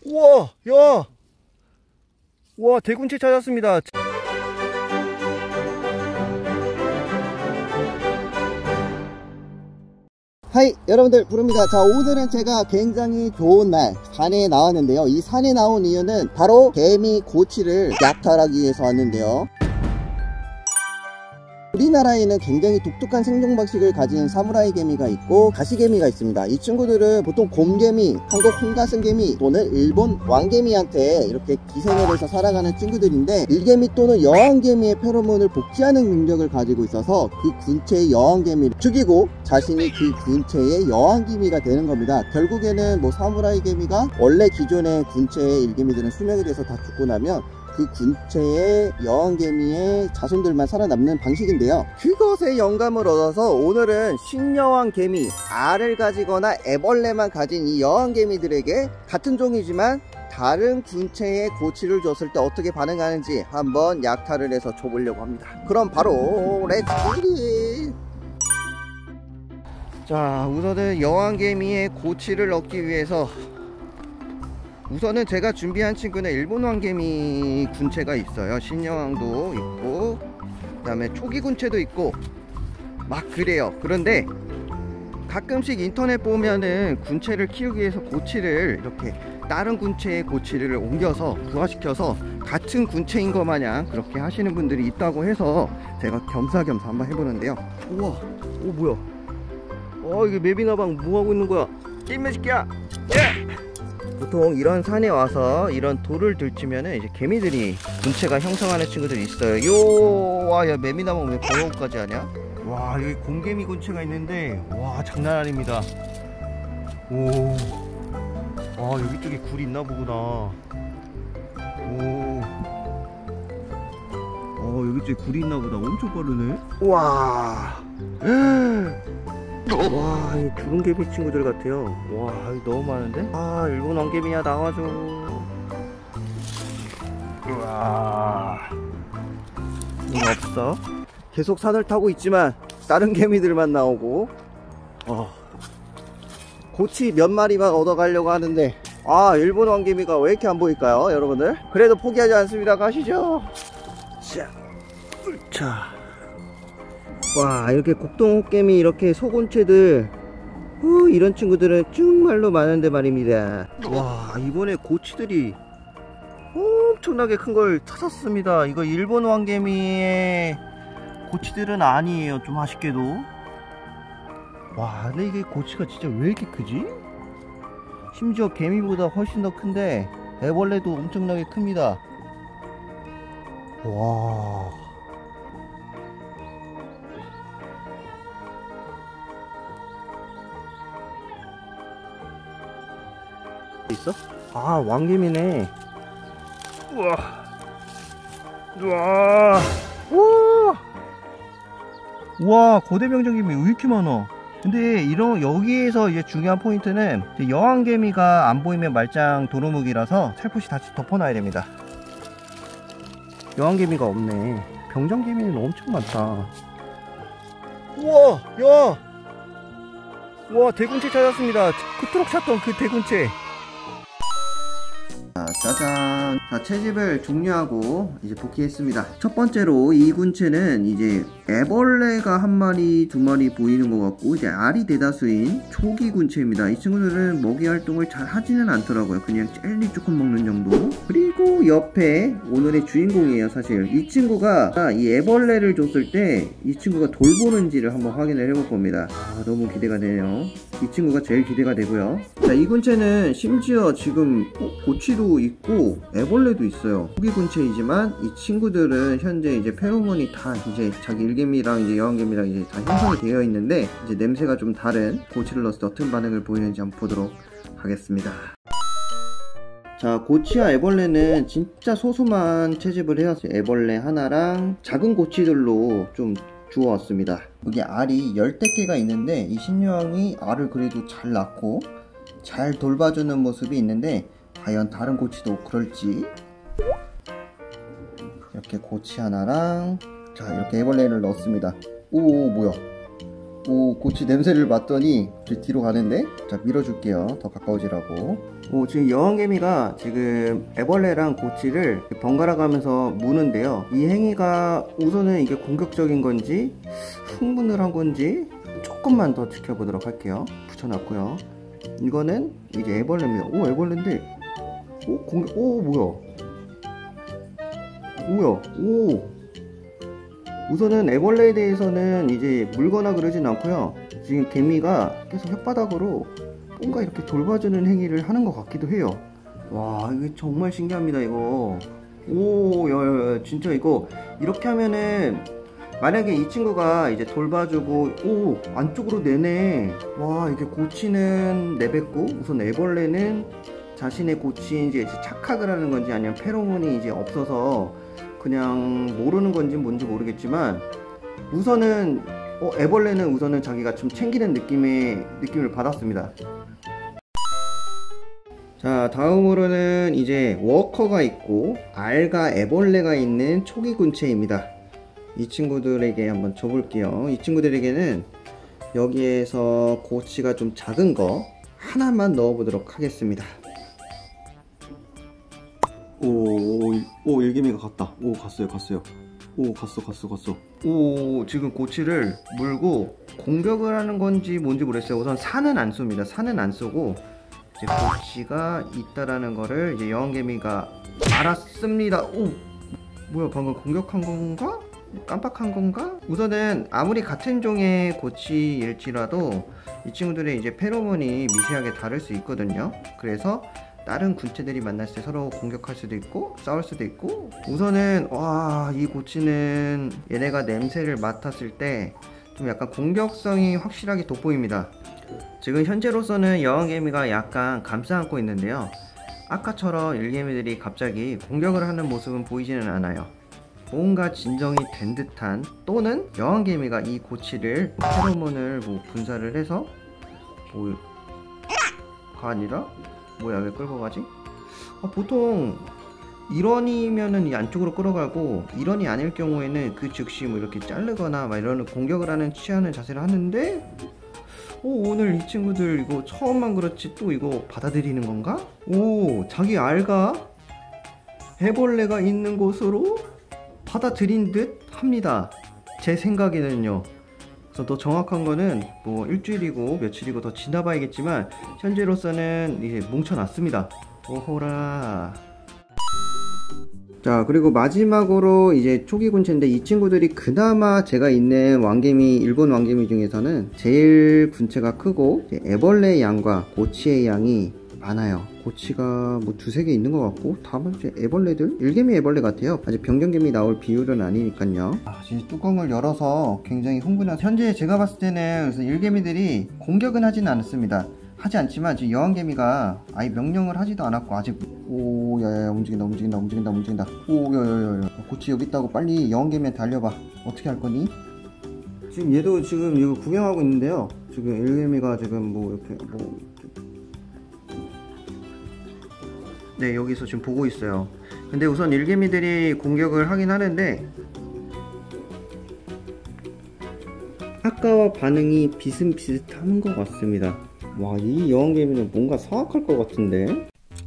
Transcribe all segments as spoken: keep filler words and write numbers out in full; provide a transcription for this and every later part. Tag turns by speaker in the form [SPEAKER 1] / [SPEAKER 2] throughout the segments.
[SPEAKER 1] 우와, 야, 와, 대군체 찾았습니다.
[SPEAKER 2] 하이, 여러분들 부릅니다. 자, 오늘은 제가 굉장히 좋은 날 산에 나왔는데요. 이 산에 나온 이유는 바로 개미 고치를 약탈하기 위해서 왔는데요. 우리나라에는 굉장히 독특한 생존 방식을 가진 사무라이 개미가 있고 가시개미가 있습니다. 이 친구들은 보통 곰개미, 한국 홍가슴개미 또는 일본 왕개미한테 이렇게 기생을 해서 살아가는 친구들인데, 일개미 또는 여왕개미의 페로몬을 복제하는 능력을 가지고 있어서 그 군체의 여왕개미를 죽이고 자신이 그 군체의 여왕개미가 되는 겁니다. 결국에는 뭐 사무라이 개미가 원래 기존의 군체의 일개미들은 수명에 대해서 다 죽고 나면 그 군체의 여왕개미의 자손들만 살아남는 방식인데요. 그것에 영감을 얻어서 오늘은 신여왕개미, 알을 가지거나 애벌레만 가진 이 여왕개미들에게 같은 종이지만 다른 군체의 고치를 줬을 때 어떻게 반응하는지 한번 약탈을 해서 줘보려고 합니다. 그럼 바로 렛츠기릿! 자, 우선은 여왕개미의 고치를 얻기 위해서 우선은 제가 준비한 친구는 일본 왕개미 군체가 있어요. 신여왕도 있고 그 다음에 초기 군체도 있고 막 그래요. 그런데 가끔씩 인터넷 보면은 군체를 키우기 위해서 고치를 이렇게 다른 군체의 고치를 옮겨서 부화시켜서 같은 군체인 것 마냥 그렇게 하시는 분들이 있다고 해서 제가 겸사겸사 한번 해보는데요. 우와, 오 뭐야, 어 이게 맵이나방 뭐하고 있는 거야? 게임 매직기야! 예! 보통 이런 산에 와서 이런 돌을 들치면은 이제 개미들이 군체가 형성하는 친구들이 있어요. 요, 와, 야, 매미나무 왜 버거까지 하냐? 와, 여기 곰개미 군체가 있는데, 와, 장난 아닙니다. 오, 와, 여기 쪽에 굴이 있나 보구나. 오, 어, 여기 쪽에 굴이 있나 보다. 엄청 빠르네. 와. 와, 이 주근개미 친구들 같아요. 와, 너무 많은데? 아, 일본 왕개미야 나와줘. 우와, 이거 없어. 계속 산을 타고 있지만 다른 개미들만 나오고. 어, 고치 몇 마리만 얻어가려고 하는데, 아, 일본 왕개미가 왜 이렇게 안 보일까요, 여러분들? 그래도 포기하지 않습니다. 가시죠. 자, 자. 와, 이렇게 곡동호개미 이렇게 소곤체들, 어, 이런 친구들은 정말로 많은데 말입니다. 와, 이번에 고치들이 엄청나게 큰 걸 찾았습니다. 이거 일본 왕개미의 고치들은 아니에요. 좀 아쉽게도. 와, 근데 이게 고치가 진짜 왜 이렇게 크지? 심지어 개미보다 훨씬 더 큰데 애벌레도 엄청나게 큽니다. 와, 있어? 아, 왕개미네. 우와, 우와, 우와, 우와, 거대병정개미 왜 이렇게 많아? 근데 이런 여기에서 이제 중요한 포인트는 여왕개미가 안 보이면 말짱 도루묵이라서 살포시 다시 덮어놔야 됩니다. 여왕개미가 없네. 병정개미는 엄청 많다. 우와, 야, 우와, 대군체 찾았습니다. 그토록 찾던 그 대군체. 자, 짜잔. 자, 채집을 종료하고 이제 복귀했습니다. 첫 번째로 이 군체는 이제 애벌레가 한 마리 두 마리 보이는 것 같고, 이제 알이 대다수인 초기 군체입니다. 이 친구들은 먹이 활동을 잘 하지는 않더라고요. 그냥 젤리 조금 먹는 정도. 그리고 옆에 오늘의 주인공이에요. 사실 이 친구가 이 애벌레를 줬을 때 이 친구가 돌보는지를 한번 확인을 해볼 겁니다. 아, 너무 기대가 되네요. 이 친구가 제일 기대가 되고요. 자, 이 군체는 심지어 지금 고치도 있고 애벌레도 있어요. 초기 군체이지만 이 친구들은 현재 이제 페로몬이 다 이제 자기 일개미랑 이제 여왕개미랑 이제 다 형성이 되어 있는데, 이제 냄새가 좀 다른 고치를 넣었을 때 어떤 반응을 보이는지 한번 보도록 하겠습니다. 자, 고치와 애벌레는 진짜 소수만 채집을 해왔어요. 애벌레 하나랑 작은 고치들로 좀 주워왔습니다. 여기 알이 열댓 개가 있는데 이 신여왕이 알을 그래도 잘 낳고 잘 돌봐주는 모습이 있는데, 과연 다른 고치도 그럴지. 이렇게 고치 하나랑, 자, 이렇게 애벌레를 넣었습니다. 오, 뭐야, 오, 고치 냄새를 맡더니 뒤로 가는데, 자 밀어줄게요. 더 가까워지라고. 오, 지금 여왕개미가 지금 애벌레랑 고치를 번갈아 가면서 무는데요. 이 행위가 우선은 이게 공격적인 건지 흥분을 한 건지 조금만 더 지켜보도록 할게요. 붙여놨고요. 이거는 이제 애벌레입니다. 오, 애벌레인데, 오, 공격, 오, 뭐야? 뭐야? 오. 우선은 애벌레에 대해서는 이제 물거나 그러진 않고요. 지금 개미가 계속 혓바닥으로 뭔가 이렇게 돌봐주는 행위를 하는 것 같기도 해요. 와, 이거 정말 신기합니다, 이거. 오, 야, 야, 야, 진짜 이거 이렇게 하면은 만약에 이 친구가 이제 돌봐주고, 오, 안쪽으로 내네. 와, 이게 고치는 내뱉고, 우선 애벌레는 자신의 고치인 이제 착각을 하는 건지 아니면 페로몬이 이제 없어서 그냥 모르는 건지 뭔지 모르겠지만, 우선은 어, 애벌레는 우선은 자기가 좀 챙기는 느낌의 느낌을 받았습니다. 자, 다음으로는 이제 워커가 있고 알과 애벌레가 있는 초기군체입니다. 이 친구들에게 한번 줘볼게요. 이 친구들에게는 여기에서 고치가 좀 작은 거 하나만 넣어보도록 하겠습니다. 오, 오, 일개미가 갔다. 오, 갔어요, 갔어요. 오, 갔어, 갔어, 갔어. 오, 지금 고치를 물고 공격을 하는 건지 뭔지 모르겠어요. 우선 산은 안 쏩니다. 산은 안 쏘고 이제 고치가 있다라는 거를 이제 여왕개미가 알았습니다. 오, 뭐야, 방금 공격한 건가? 깜빡한 건가? 우선은 아무리 같은 종의 고치일지라도 이 친구들의 이제 페로몬이 미세하게 다를 수 있거든요. 그래서 다른 군체들이 만났을 때 서로 공격할 수도 있고 싸울 수도 있고, 우선은 와, 이 고치는 얘네가 냄새를 맡았을 때 좀 약간 공격성이 확실하게 돋보입니다. 지금 현재로서는 여왕개미가 약간 감싸 안고 있는데요. 아까처럼 일개미들이 갑자기 공격을 하는 모습은 보이지는 않아요. 뭔가 진정이 된 듯한, 또는 여왕개미가 이 고치를 페로몬을 뭐 분사를 해서 뭐가 아니라 뭐야, 왜 끌고 가지? 아, 보통 일원이면은 이 안쪽으로 끌어가고, 일원이 아닐 경우에는 그 즉시 뭐 이렇게 자르거나 막 이런 공격을 하는 취하는 자세를 하는데, 오, 오늘 이 친구들 이거 처음만 그렇지 또 이거 받아들이는 건가? 오, 자기 알가 애벌레가 있는 곳으로 받아들인 듯 합니다. 제 생각에는요. 그래서 더 정확한 거는 뭐 일주일이고 며칠이고 더 지나봐야겠지만, 현재로서는 이제 뭉쳐놨습니다. 오호라. 자, 그리고 마지막으로 이제 초기군체인데, 이 친구들이 그나마 제가 있는 왕개미, 일본 왕개미 중에서는 제일 군체가 크고 애벌레 양과 고치의 양이 많아요. 고치가 뭐 두세 개 있는 것 같고, 다만 이제 애벌레들, 일개미 애벌레 같아요. 아직 병경개미 나올 비율은 아니니까요. 아, 지금 뚜껑을 열어서 굉장히 흥분해서, 현재 제가 봤을 때는 그래서 일개미들이 공격은 하진 않았습니다. 하지 않지만 지금 여왕개미가 아예 명령을 하지도 않았고, 아직, 오, 야야야, 움직인다, 움직인다, 움직인다, 움직인다. 오, 야야야야, 고치 여기 있다고. 빨리 여왕개미한테 달려봐. 어떻게 할 거니? 지금 얘도 지금 이거 구경하고 있는데요. 지금 일개미가 지금 뭐 이렇게 뭐 네, 여기서 지금 보고 있어요. 근데 우선 일개미들이 공격을 하긴 하는데, 아까와 반응이 비슷비슷한 것 같습니다. 와, 이 여왕개미는 뭔가 사악할 것 같은데.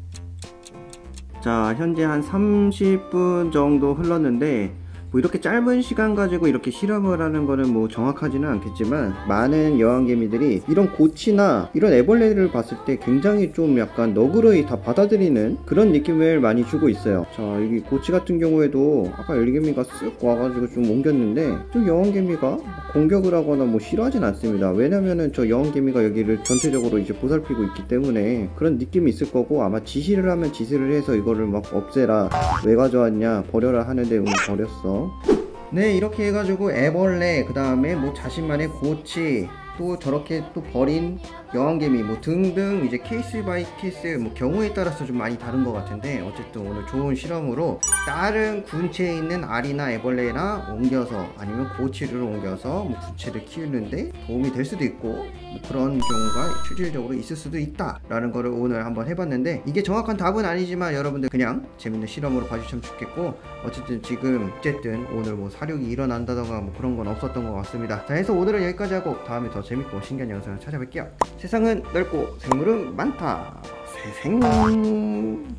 [SPEAKER 2] 자, 현재 한 삼십 분 정도 흘렀는데, 뭐 이렇게 짧은 시간 가지고 이렇게 실험을 하는 거는 뭐 정확하지는 않겠지만, 많은 여왕개미들이 이런 고치나 이런 애벌레를 봤을 때 굉장히 좀 약간 너그러이 다 받아들이는 그런 느낌을 많이 주고 있어요. 자, 여기 고치 같은 경우에도 아까 일개미가 쓱 와가지고 좀 옮겼는데, 좀 여왕개미가 공격을 하거나 뭐 싫어하진 않습니다. 왜냐면은 저 여왕개미가 여기를 전체적으로 이제 보살피고 있기 때문에 그런 느낌이 있을 거고, 아마 지시를 하면 지시를 해서 이거를 막 없애라, 왜 가져왔냐, 버려라 하는데 응, 버렸어. 네, 이렇게 해가지고 애벌레, 그 다음에 뭐 자신만의 고치, 또 저렇게 또 버린 여왕개미 뭐 등등 이제 케이스 바이 케이스 뭐 경우에 따라서 좀 많이 다른 것 같은데, 어쨌든 오늘 좋은 실험으로 다른 군체에 있는 알이나 애벌레나 옮겨서 아니면 고치를 옮겨서 뭐 군체를 키우는데 도움이 될 수도 있고 뭐 그런 경우가 실질적으로 있을 수도 있다 라는 거를 오늘 한번 해봤는데, 이게 정확한 답은 아니지만 여러분들 그냥 재밌는 실험으로 봐주시면 좋겠고, 어쨌든 지금 어쨌든 오늘 뭐 사륙이 일어난다던가 뭐 그런 건 없었던 것 같습니다. 자, 해서 오늘은 여기까지 하고 다음에 더 재밌고 신기한 영상을 찾아뵐게요. 세상은 넓고 생물은 많다. 세생